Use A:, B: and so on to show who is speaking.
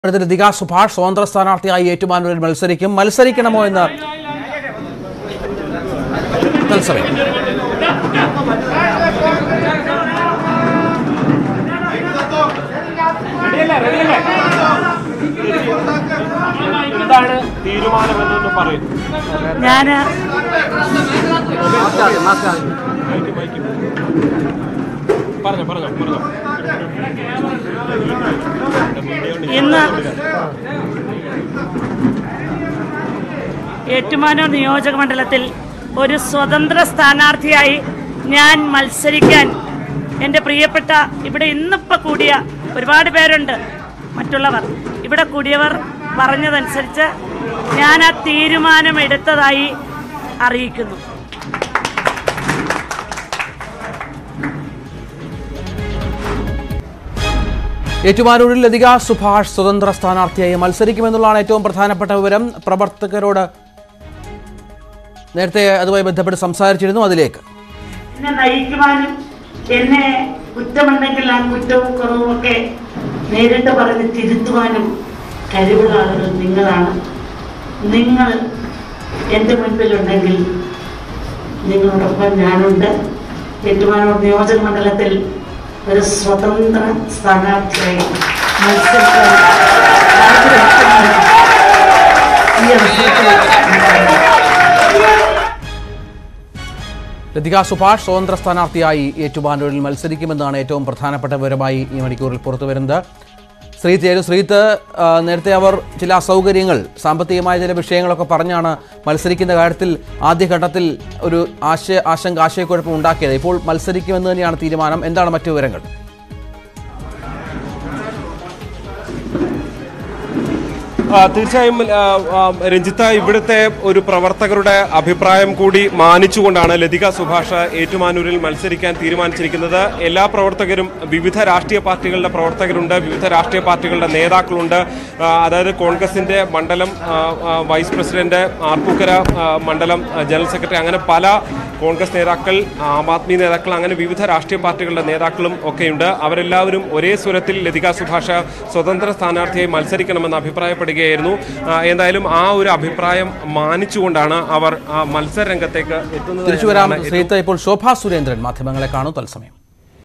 A: ലതിക സുഭാഷ് സ്വതന്ത്ര സ്ഥാനാർത്ഥിയായി ഏറ്റുമാനൂരിൽ മത്സരിക്കണമോ എന്ന് തത്സമയം
B: ഇന്ന് ഏറ്റുമാനൂർ നിയോജക മണ്ഡലത്തിൽ ഒരു സ്വതന്ത്ര സ്ഥാനാർത്ഥിയായി ഞാൻ മത്സരിക്കാൻ എൻ്റെ പ്രിയപ്പെട്ട ഇവിടെ ഇന്നിപ്പോൾ കൂടിയ ഒരുപാട് പേരുണ്ട്. മറ്റുള്ളവർ ഇവിടെ കൂടിയവർ പറഞ്ഞതനുസരിച്ച് ഞാൻ ആ തീരുമാനമെടുത്തതായി അറിയിക്കുന്നു.
A: ഏറ്റുമാനൂരിൽ ലതിക സുഭാഷ് സ്വതന്ത്ര സ്ഥാനാർത്ഥിയായി മത്സരിക്കുമെന്നുള്ളതാണ് ഏറ്റവും പ്രധാനപ്പെട്ട വിവരം. പ്രവർത്തകരോട് നേരത്തെ അതുമായി ബന്ധപ്പെട്ട് സംസാരിച്ചിരുന്നു. അതിലേക്ക്
B: എന്നെ നയിക്കുവാനും എന്നെ കുറ്റമുണ്ടെങ്കിൽ ആ കുറ്റവും കുറവും ഒക്കെ നേരിട്ട് പറഞ്ഞ് തിരുത്തുവാനും കഴിവുള്ള ആളുകൾ നിങ്ങളാണ്. നിങ്ങൾ എൻ്റെ മുൻപിലുണ്ടെങ്കിൽ നിങ്ങളോടൊപ്പം ഞാനുണ്ട്. ഏറ്റുമാനൂർ നിയോജക മണ്ഡലത്തിൽ ഒരു സ്വതന്ത്ര സ്ഥാനാർത്ഥിയായി മത്സരിക്കാൻ ഈ അവസരത്തിൽ
A: ലതിക സുഭാഷ് സ്വതന്ത്ര സ്ഥാനാർത്ഥിയായി ഏറ്റുമാനൂരിൽ മത്സരിക്കുമെന്നാണ് ഏറ്റവും പ്രധാനപ്പെട്ട വിവരമായി ഈ മണിക്കൂറിൽ പുറത്തുവരുന്നത്. ശ്രീത്ത് നേരത്തെ അവർ ചില അസൗകര്യങ്ങൾ, സാമ്പത്തികമായ ചില വിഷയങ്ങളൊക്കെ പറഞ്ഞാണ് മത്സരിക്കുന്ന കാര്യത്തിൽ ആദ്യഘട്ടത്തിൽ ഒരു ആശയക്കുഴപ്പം ഉണ്ടാക്കിയത്. ഇപ്പോൾ മത്സരിക്കുമെന്ന് തന്നെയാണ് തീരുമാനം. എന്താണ് മറ്റു വിവരങ്ങൾ?
C: തീർച്ചയായും രഞ്ജിത്ത, ഇവിടുത്തെ ഒരു പ്രവർത്തകരുടെ അഭിപ്രായം കൂടി മാനിച്ചുകൊണ്ടാണ് ലതിക സുഭാഷ് ഏറ്റുമാനൂരിൽ മത്സരിക്കാൻ തീരുമാനിച്ചിരിക്കുന്നത്. എല്ലാ പ്രവർത്തകരും, വിവിധ രാഷ്ട്രീയ പാർട്ടികളുടെ പ്രവർത്തകരുണ്ട്, വിവിധ രാഷ്ട്രീയ പാർട്ടികളുടെ നേതാക്കളുണ്ട്. അതായത് കോൺഗ്രസിന്റെ മണ്ഡലം വൈസ് പ്രസിഡന്റ്, ആർപ്പൂക്കര മണ്ഡലം ജനറൽ സെക്രട്ടറി, അങ്ങനെ പല കോൺഗ്രസ് നേതാക്കൾ, ആം ആദ്മി നേതാക്കൾ, അങ്ങനെ വിവിധ രാഷ്ട്രീയ പാർട്ടികളുടെ നേതാക്കളും ഒക്കെയുണ്ട്. അവരെല്ലാവരും ഒരേ സ്വരത്തിൽ ലതിക സുഭാഷ് സ്വതന്ത്ര സ്ഥാനാർത്ഥിയായി മത്സരിക്കണമെന്ന് അഭിപ്രായപ്പെടുകയായിരുന്നു. എന്തായാലും ആ ഒരു അഭിപ്രായം മാനിച്ചുകൊണ്ടാണ് അവർ മത്സര രംഗത്തേക്ക് എത്തുന്നത്.
A: തിരിച്ചുവരാം ശ്രീത്ത്. ഇപ്പോൾ ശോഭാ സുരേന്ദ്രൻ മാധ്യമങ്ങളെ കാണും തത്സമയം.